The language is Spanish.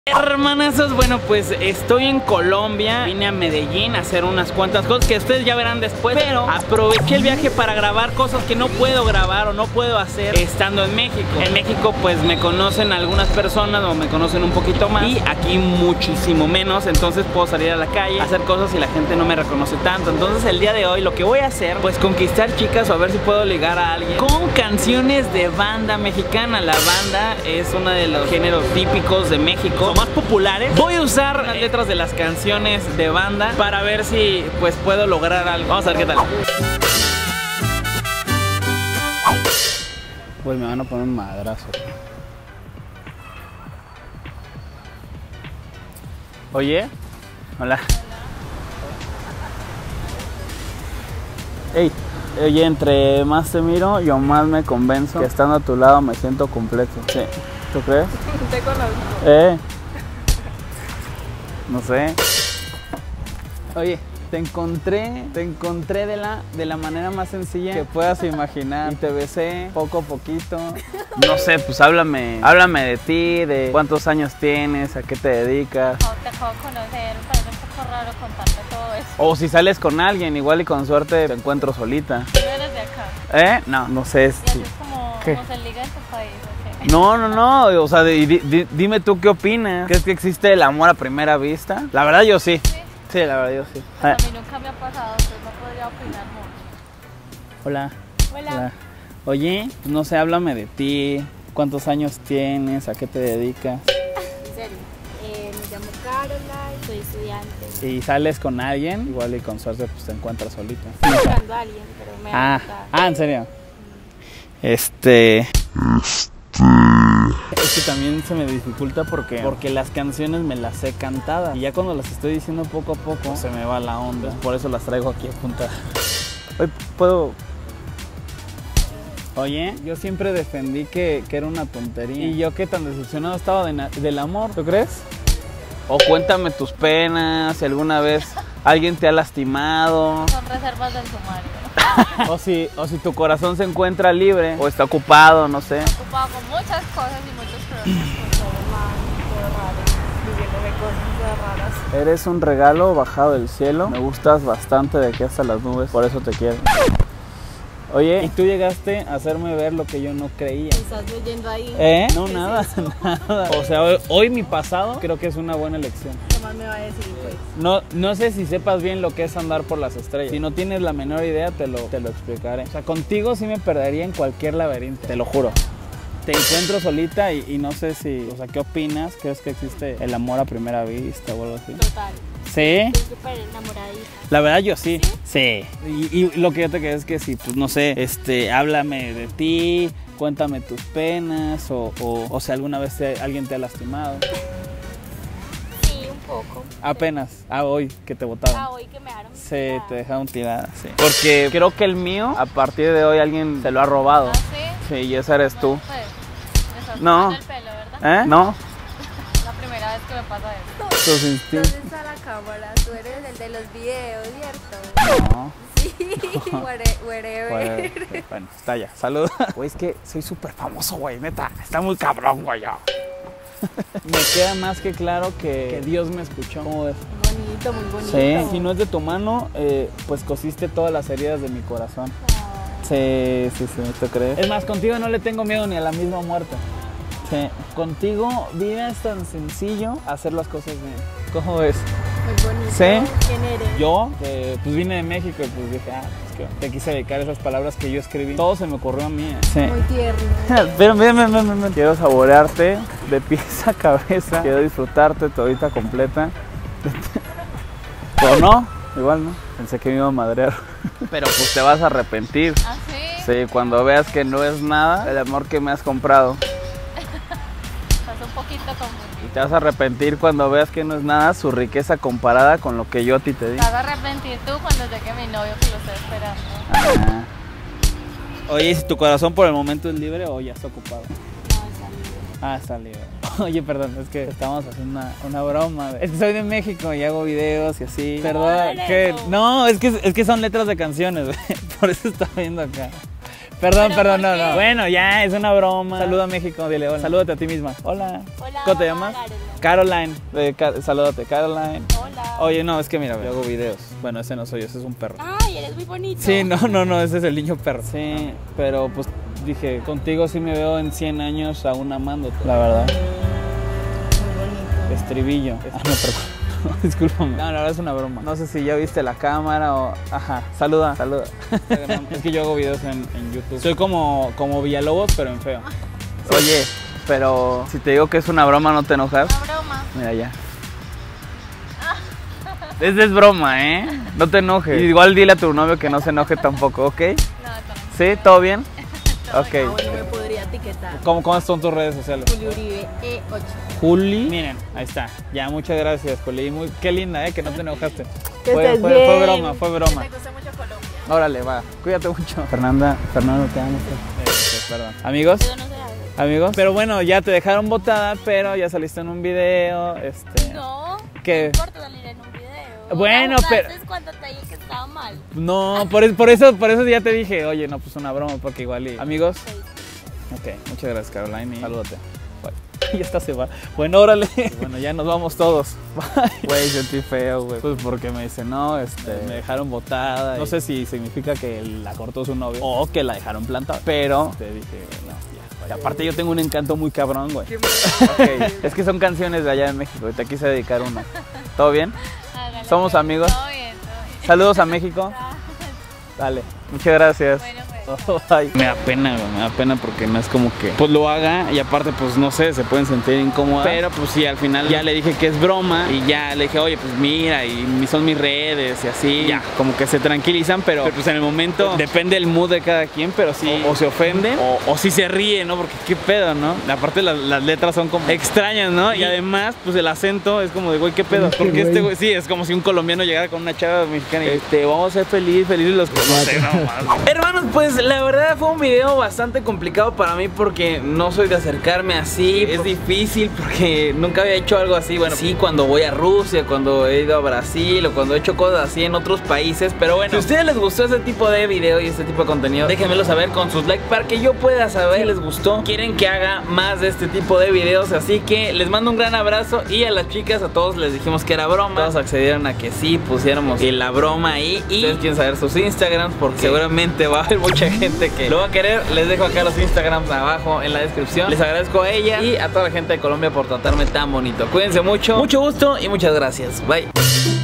Hermanazos, bueno, pues estoy en Colombia. Vine a Medellín a hacer unas cuantas cosas que ustedes ya verán después, pero aproveché el viaje para grabar cosas que no puedo grabar o no puedo hacer estando en México. En México pues me conocen algunas personas o me conocen un poquito más, y aquí muchísimo menos. Entonces puedo salir a la calle, hacer cosas y la gente no me reconoce tanto. Entonces el día de hoy lo que voy a hacer, pues conquistar chicas o a ver si puedo ligar a alguien con canciones de banda mexicana. La banda es uno de los géneros típicos de México, más populares. Voy a usar las letras de las canciones de banda para ver si pues puedo lograr algo. Vamos a ver qué tal. Pues me van a poner un madrazo. Oye, hola. Hey, oye, entre más te miro, yo más me convenzo que estando a tu lado me siento completo. Sí. ¿Tú crees? Te conozco. No sé. Oye, te encontré de la manera más sencilla que puedas imaginar. Y te besé poco a poquito. No sé, pues háblame de ti, de cuántos años tienes, a qué te dedicas. Te acabo de conocer, me parece un poco raro contarte todo eso. O si sales con alguien, igual y con suerte te encuentro solita. ¿Tú eres de acá? No sé. ¿Y así es como se liga en tu país? No, o sea, dime tú qué opinas. ¿Crees que existe el amor a primera vista? La verdad yo sí. Sí, la verdad yo sí. Pues a mí nunca me ha pasado, entonces no podría opinar mucho. Hola. Oye, no sé, háblame de ti. ¿Cuántos años tienes? ¿A qué te dedicas? En serio, me llamo Caroline, soy estudiante. ¿Y sales con alguien? Igual y con suerte pues te encuentras solita. Estoy buscando a alguien, pero me ha gustado. ¿En serio? Es que también se me dificulta porque las canciones me las sé cantadas y ya cuando las estoy diciendo poco a poco se me va la onda. Por eso las traigo aquí apuntadas. Hoy puedo... Oye, yo siempre defendí que era una tontería. Y yo que tan decepcionado estaba del amor, ¿tú crees? O cuéntame tus penas, si alguna vez alguien te ha lastimado. Son reservas del sumario. O si tu corazón se encuentra libre o está ocupado, no sé. Estoy ocupado con muchas cosas y muchos problemas. Todo mal, todo raro, viviéndome cosas raras. Eres un regalo bajado del cielo. Me gustas bastante de aquí hasta las nubes, por eso te quiero. Oye, y tú llegaste a hacerme ver lo que yo no creía. ¿Estás leyendo ahí? No, nada. O sea, hoy mi pasado creo que es una buena elección. ¿Qué más me va a decir, pues? No sé si sepas bien lo que es andar por las estrellas. Si no tienes la menor idea, te lo explicaré. O sea, contigo sí me perdería en cualquier laberinto, te lo juro. Te encuentro solita y no sé si... O sea, ¿qué opinas? ¿Crees que existe el amor a primera vista o algo así? Total. ¿Sí? Estoy súper enamoradita. La verdad yo sí. Sí. Y lo que yo te quedo es que si, pues no sé, háblame de ti, cuéntame tus penas o si alguna vez alguien te ha lastimado. Sí, un poco. Apenas. Hoy que te botaron. Hoy que me dejaron Sí, tirada. te dejaron tirada, sí. Porque creo que el mío, a partir de hoy, alguien te lo ha robado. ¿Ah, sí? Sí, y esa eres tú. Pues, me estás No. tomando el pelo, ¿verdad? No. La primera vez que me pasa eso. Tus instintos. ¿Dónde está la cámara? Tú eres el de los videos, ¿cierto? No. Sí, wherever. Sí, bueno, está ya. Saludos. Güey, es que soy súper famoso, güey, neta. Está muy cabrón, güey, yo. Me queda más que claro que Dios me escuchó. ¿Cómo ves? Bonito, muy bonito. Sí. Si no es de tu mano, pues cosiste todas las heridas de mi corazón. Sí, ¿tú crees? Es más, contigo no le tengo miedo ni a la misma muerte. Sí. Contigo, vida es tan sencillo hacer las cosas bien. ¿Cómo ves? Muy bonito. Sí. ¿Quién eres? Yo, pues vine de México y pues dije, pues que te quise dedicar esas palabras que yo escribí. Todo se me ocurrió a mí. Sí. Muy tierno. Pero ven. Quiero saborearte de pies a cabeza. Quiero disfrutarte todita completa. ¿O no? Igual no. Pensé que me iba a madrear. Pero pues te vas a arrepentir. ¿Ah, sí? Sí, cuando veas que no es nada el amor que me has comprado. Estás un poquito confundido. Y te vas a arrepentir cuando veas que no es nada su riqueza comparada con lo que yo a ti te di. Te vas a arrepentir tú cuando llegue mi novio que lo estoy esperando. Oye, si tu corazón por el momento es libre o ya está ocupado. No, está libre. Está libre. Oye, perdón, es que estamos haciendo una broma. Es que soy de México y hago videos y así. Perdón, ¿Cómo eres? no, es que son letras de canciones, güey. Por eso está viendo acá. Perdón, ¿Pero no, por qué? no. Bueno, ya, es una broma. Saluda a México, dile hola. Salúdate a ti misma. Hola. Hola. ¿Cómo te llamas? Caroline. Salúdate, Caroline. Hola. Oye, no, es que mira, yo hago videos. Bueno, ese no soy yo, ese es un perro. Ay, eres muy bonito. Sí, no, ese es el niño perro. Sí, pero pues dije, contigo sí me veo en 100 años aún amándote, la verdad. Muy bonito. Estribillo. Ah, no, perdón. Discúlpame. No, la verdad es una broma. No sé si ya viste la cámara o... Ajá, saluda. Es que yo hago videos en YouTube. Soy como Villalobos, pero en feo. Oye, pero si te digo que es una broma, ¿no te enojas? Una broma. Mira ya. Esa es broma, ¿eh? No te enojes. Igual dile a tu novio que no se enoje tampoco, ¿ok? No, ¿Sí? ¿Todo bien? Ok. bueno, me podría etiquetar. ¿Cómo son tus redes sociales? Juli Uribe E8. Juli. Miren, ahí está. Ya, muchas gracias, Juli. Qué linda, ¿eh? Que no te enojaste. Que Fue estés bien. broma, fue broma. Me gusta mucho Colombia. Órale, va. Cuídate mucho. Fernando, te amo. Perdón. ¿Amigos? Eso no se hace. ¿Amigos? Pero bueno, ya te dejaron botada, pero ya saliste en un video, No. ¿Qué? No importa salir en un video. Bueno, pero... Es cuando te dije que estaba mal. No, por eso ya te dije, oye, no, pues una broma, porque igual y... ¿Amigos? Ok, muchas gracias, Caroline, y salúdate. Bye. Ya está, se va. Bueno, órale. Bueno, ya nos vamos todos. Bye. Güey, sentí feo, güey. Pues porque me dice, no, me dejaron botada. No sé si significa que la cortó su novio o que la dejaron plantada. Pero te dije, no, ya. Y aparte yo tengo un encanto muy cabrón, güey. Okay. Es que son canciones de allá de México y te quise dedicar una. ¿Todo bien? Hágale, ¿Somos amigos? Todo bien, todo bien. Saludos a México. Dale, muchas gracias. Bueno, pues. Ay, me da pena porque no es como que pues lo haga y aparte pues no sé, se pueden sentir incómodas, pero pues sí, al final ya le dije que es broma y ya le dije, oye, pues mira, y son mis redes y así, ya, como que se tranquilizan, pero pues en el momento depende el mood de cada quien, pero sí, o se ofenden o sí se ríe, ¿no? Porque qué pedo, ¿no? Aparte las letras son como extrañas, ¿no? Y además pues el acento es como de, güey, qué pedo, porque este güey, sí, es como si un colombiano llegara con una chava mexicana y vamos a ser felices los... No sé, no más. Hermanos, pues la verdad fue un video bastante complicado para mí porque no soy de acercarme así. Es difícil porque nunca había hecho algo así. Bueno, sí, cuando voy a Rusia, cuando he ido a Brasil o cuando he hecho cosas así en otros países. Pero bueno, si a ustedes les gustó este tipo de video y este tipo de contenido, déjenmelo saber con sus likes para que yo pueda saber si les gustó. Quieren que haga más de este tipo de videos, así que les mando un gran abrazo. Y a las chicas, a todos les dijimos que era broma. Todos accedieron a que sí pusiéramos la broma ahí. Y ustedes quieren saber sus Instagrams porque seguramente va a haber mucha gente que lo va a querer. Les dejo acá los Instagrams abajo en la descripción. Les agradezco a ella y a toda la gente de Colombia por tratarme tan bonito. Cuídense mucho, mucho gusto y muchas gracias. Bye.